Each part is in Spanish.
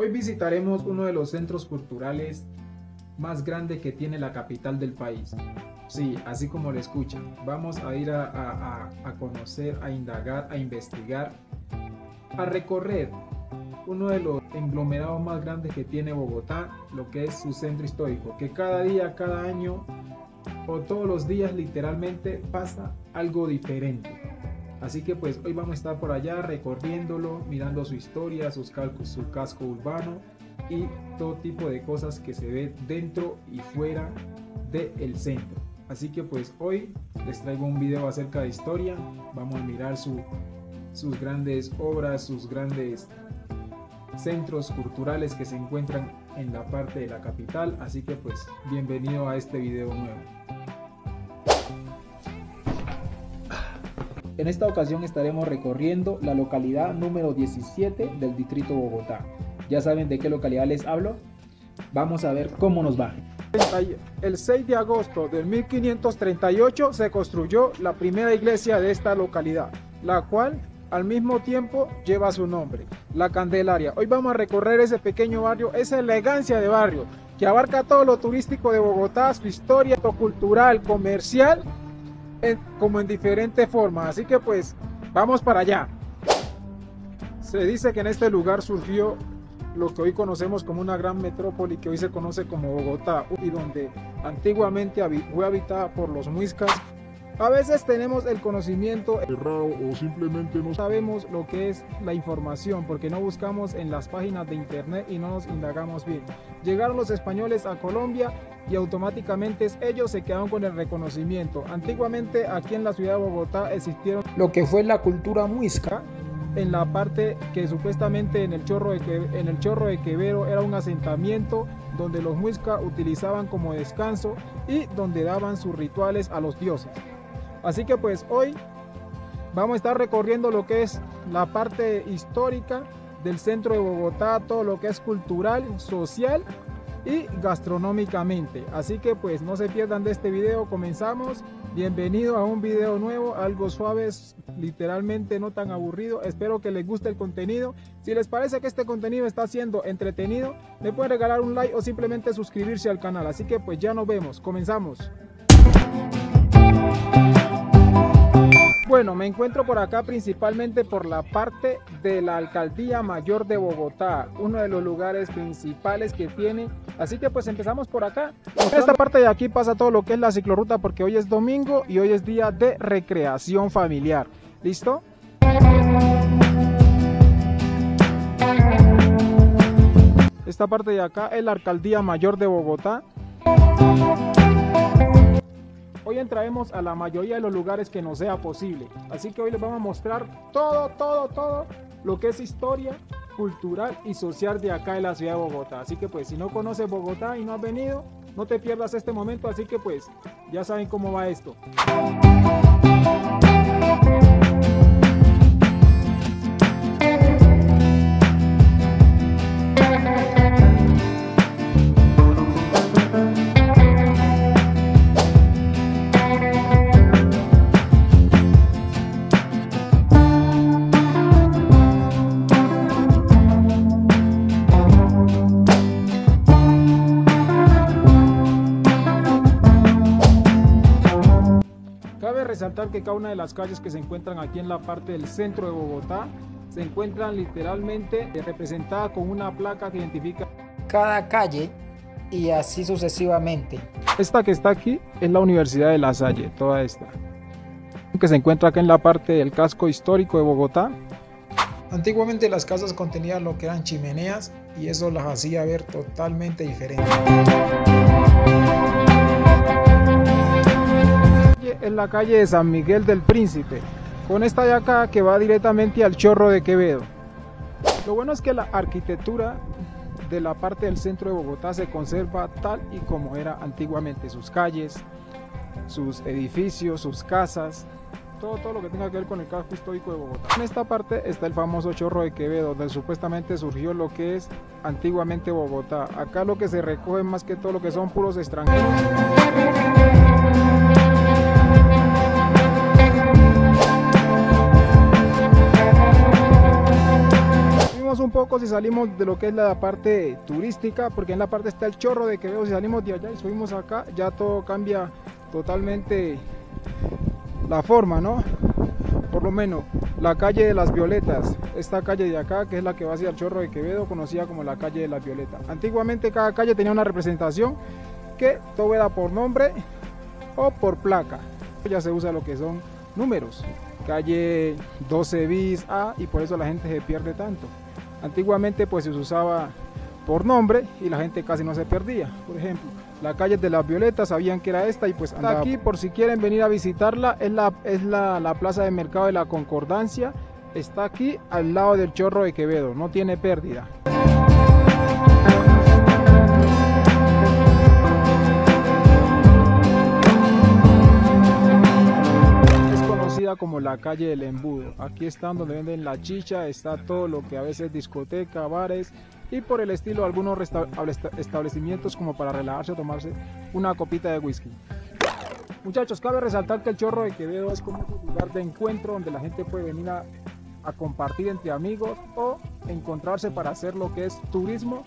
Hoy visitaremos uno de los centros culturales más grandes que tiene la capital del país. Sí, así como lo escuchan, vamos a ir a conocer, a indagar, a investigar, a recorrer uno de los conglomerados más grandes que tiene Bogotá, lo que es su centro histórico, que cada día, cada año o todos los días literalmente pasa algo diferente. Así que pues hoy vamos a estar por allá recorriéndolo, mirando su historia, su casco urbano y todo tipo de cosas que se ve dentro y fuera del centro. Así que pues hoy les traigo un video acerca de historia, vamos a mirar sus grandes obras, sus grandes centros culturales que se encuentran en la parte de la capital. Así que pues bienvenido a este video nuevo. En esta ocasión estaremos recorriendo la localidad número 17 del distrito Bogotá. ¿Ya saben de qué localidad les hablo? Vamos a ver cómo nos va. El 6 de agosto de 1538 se construyó la primera iglesia de esta localidad, la cual al mismo tiempo lleva su nombre, La Candelaria. Hoy vamos a recorrer ese pequeño barrio, esa elegancia de barrio que abarca todo lo turístico de Bogotá, su historia cultural, comercial, como en diferentes formas. Así que pues vamos para allá. Se dice que en este lugar surgió lo que hoy conocemos como una gran metrópoli que hoy se conoce como Bogotá, y donde antiguamente fue habitada por los muiscas. A veces tenemos el conocimiento errado o simplemente no sabemos lo que es la información porque no buscamos en las páginas de internet y no nos indagamos bien. Llegaron los españoles a Colombia y automáticamente ellos se quedaron con el reconocimiento. Antiguamente aquí en la ciudad de Bogotá existieron lo que fue la cultura muisca, en la parte que supuestamente en el Chorro de Quevedo era un asentamiento donde los muiscas utilizaban como descanso y donde daban sus rituales a los dioses. Así que pues hoy vamos a estar recorriendo lo que es la parte histórica del centro de Bogotá, todo lo que es cultural, social y gastronómicamente. Así que pues no se pierdan de este video, comenzamos. Bienvenido a un video nuevo, algo suave, literalmente no tan aburrido. Espero que les guste el contenido. Si les parece que este contenido está siendo entretenido, me pueden regalar un like o simplemente suscribirse al canal. Así que pues ya nos vemos, comenzamos. Bueno, me encuentro por acá principalmente por la parte de la Alcaldía Mayor de Bogotá, uno de los lugares principales que tiene. Así que pues empezamos por acá. En esta parte de aquí pasa todo lo que es la ciclorruta porque hoy es domingo y hoy es día de recreación familiar. ¿Listo? Esta parte de acá es la Alcaldía Mayor de Bogotá. Hoy entraremos a la mayoría de los lugares que nos sea posible. Así que hoy les vamos a mostrar todo lo que es historia, cultural y social de acá de la ciudad de Bogotá. Así que pues si no conoces Bogotá y no has venido, no te pierdas este momento. Así que pues ya saben cómo va esto. Resaltar que cada una de las calles que se encuentran aquí en la parte del centro de Bogotá se encuentran literalmente representadas con una placa que identifica cada calle y así sucesivamente. Esta que está aquí es la Universidad de La Salle, toda esta que se encuentra acá en la parte del casco histórico de Bogotá. Antiguamente las casas contenían lo que eran chimeneas y eso las hacía ver totalmente diferentes. Es la calle de San Miguel del Príncipe, con esta de acá que va directamente al Chorro de Quevedo. Lo bueno es que la arquitectura de la parte del centro de Bogotá se conserva tal y como era antiguamente, sus calles, sus edificios, sus casas, todo lo que tenga que ver con el casco histórico de Bogotá. En esta parte está el famoso Chorro de Quevedo, donde supuestamente surgió lo que es antiguamente Bogotá. Acá lo que se recoge más que todo lo que son puros extranjeros. cambiamos un poco si salimos de lo que es la parte turística, porque en la parte está el Chorro de Quevedo. Si salimos de allá y subimos acá, ya todo cambia totalmente la forma, ¿no? Por lo menos la calle de las Violetas, esta calle de acá, que es la que va hacia el Chorro de Quevedo, conocida como la calle de las Violetas. Antiguamente cada calle tenía una representación, que todo era por nombre o por placa. Ya se usa lo que son números, calle 12 bis A, y por eso la gente se pierde tanto. Antiguamente pues se usaba por nombre y la gente casi no se perdía. Por ejemplo, la calle de las Violetas sabían que era esta y pues andaba. Aquí, por si quieren venir a visitarla, es la plaza de mercado de la Concordancia. Está aquí al lado del Chorro de Quevedo, no tiene pérdida. Como la calle del Embudo. Aquí están donde venden la chicha, está todo lo que a veces discoteca, bares y por el estilo algunos establecimientos como para relajarse o tomarse una copita de whisky. Muchachos, cabe resaltar que el Chorro de Quevedo es como un lugar de encuentro donde la gente puede venir a compartir entre amigos o encontrarse para hacer lo que es turismo.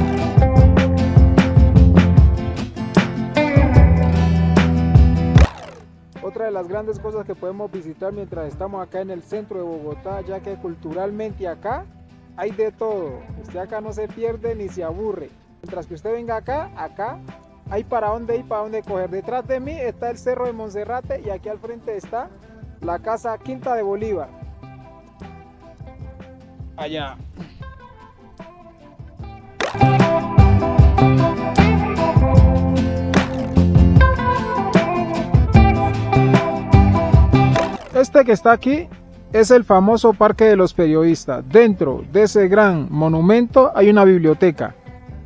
Otra de las grandes cosas que podemos visitar mientras estamos acá en el centro de Bogotá, ya que culturalmente acá hay de todo. Usted acá no se pierde ni se aburre. Mientras que usted venga acá hay para dónde ir, para dónde coger. Detrás de mí está el Cerro de Monserrate y aquí al frente está la Casa Quinta de Bolívar. Allá. Este que está aquí es el famoso Parque de los Periodistas. Dentro de ese gran monumento hay una biblioteca.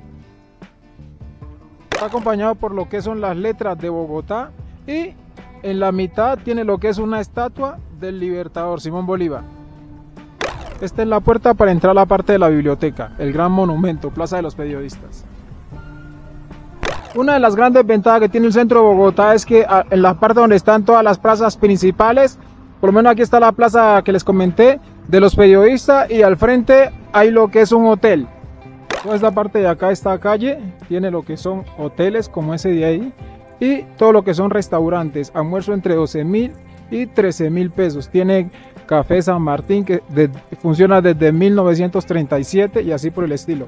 Está acompañado por lo que son las letras de Bogotá y en la mitad tiene lo que es una estatua del Libertador Simón Bolívar. Esta es la puerta para entrar a la parte de la biblioteca, el gran monumento, Plaza de los Periodistas. Una de las grandes ventajas que tiene el centro de Bogotá es que en la parte donde están todas las plazas principales, por lo menos aquí está la plaza que les comenté de los periodistas y al frente hay lo que es un hotel. Toda esta parte de acá, esta calle, tiene lo que son hoteles como ese de ahí y todo lo que son restaurantes, almuerzo entre 12.000 y 13.000 pesos. Tiene Café San Martín que funciona desde 1937 y así por el estilo.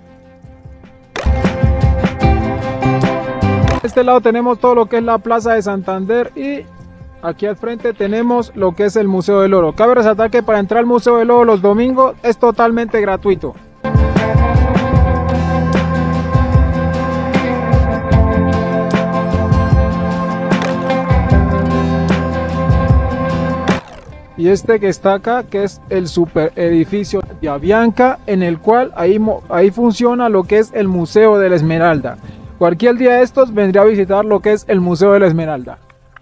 De este lado tenemos todo lo que es la Plaza de Santander y aquí al frente tenemos lo que es el Museo del Oro. Cabe resaltar que para entrar al Museo del Oro los domingos es totalmente gratuito. Y este que está acá, que es el super edificio de Avianca, en el cual ahí funciona lo que es el Museo de la Esmeralda. Cualquier día de estos vendría a visitar lo que es el Museo de la Esmeralda.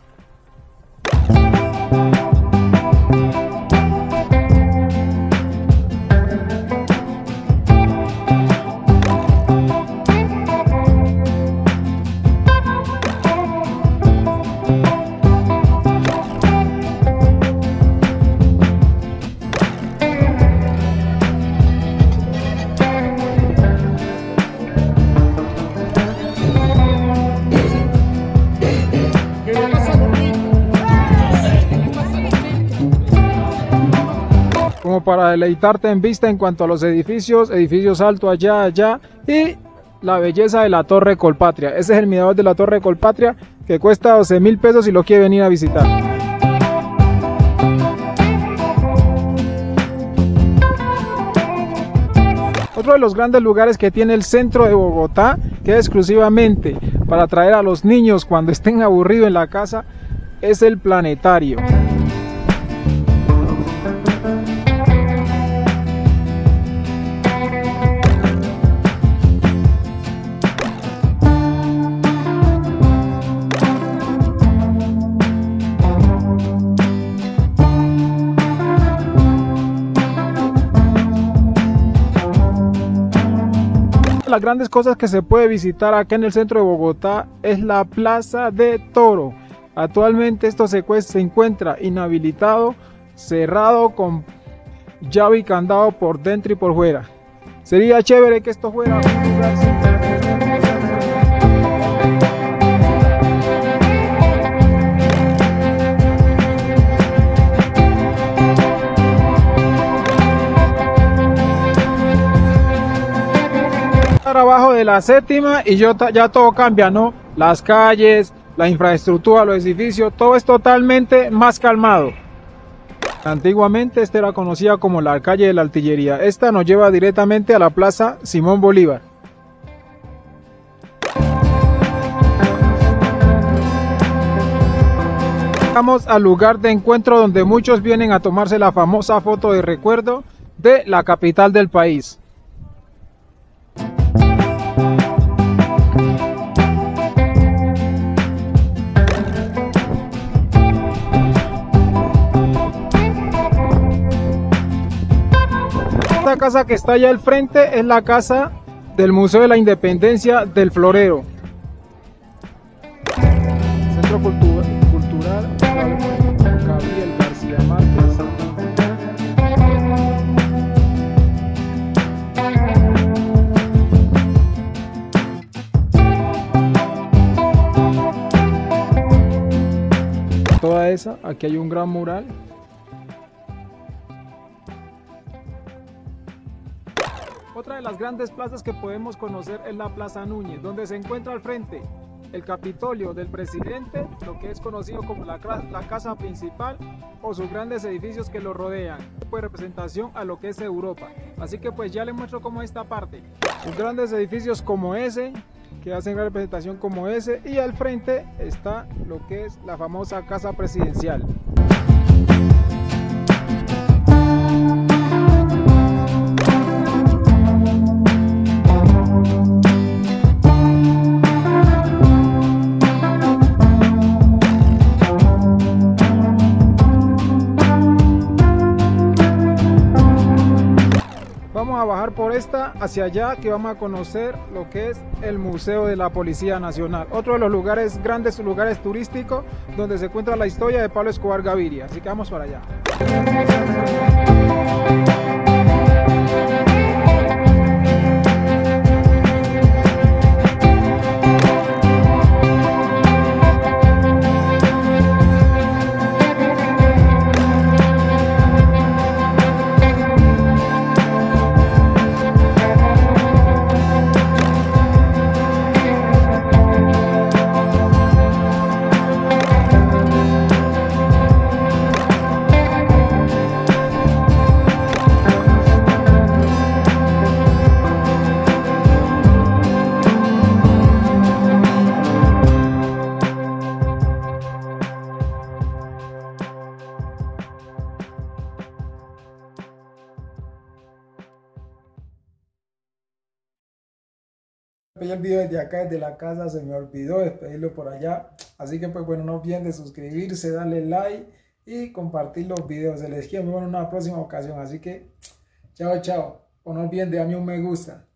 Como para deleitarte en vista en cuanto a los edificios altos allá y la belleza de la Torre Colpatria. Ese es el mirador de la Torre Colpatria que cuesta 12.000 pesos si lo quiere venir a visitar. Otro de los grandes lugares que tiene el centro de Bogotá, que es exclusivamente para atraer a los niños cuando estén aburridos en la casa, es el planetario. Las grandes cosas que se puede visitar acá en el centro de Bogotá es la Plaza de Toro. Actualmente esto se encuentra inhabilitado, cerrado con llave y candado por dentro y por fuera. Sería chévere que esto fuera un lugar abajo de la séptima y ya todo cambia, ¿no? Las calles, la infraestructura, los edificios, todo es totalmente más calmado. Antiguamente esta era conocida como la calle de la Artillería. Esta nos lleva directamente a la Plaza Simón Bolívar. Vamos al lugar de encuentro donde muchos vienen a tomarse la famosa foto de recuerdo de la capital del país. Esta casa que está allá al frente es la casa del Museo de la Independencia del Florero. Centro Cultural Gabriel García Márquez. Toda esa, aquí hay un gran mural. Otra de las grandes plazas que podemos conocer es la Plaza Núñez, donde se encuentra al frente el Capitolio del presidente, lo que es conocido como la casa principal, o sus grandes edificios que lo rodean, pues representación a lo que es Europa. Así que pues ya les muestro cómo es esta parte, sus grandes edificios como ese, que hacen gran representación como ese, y al frente está lo que es la famosa casa presidencial. Vamos a bajar por esta hacia allá, que vamos a conocer lo que es el Museo de la Policía Nacional, otro de los lugares, grandes lugares turísticos donde se encuentra la historia de Pablo Escobar Gaviria. Así que vamos para allá. Pedí el video desde acá, desde la casa, se me olvidó despedirlo por allá. Así que pues bueno, no olviden de suscribirse, darle like y compartir los videos. Se les quiero ver en una próxima ocasión. Así que chao, chao. O no olviden de darme un me gusta.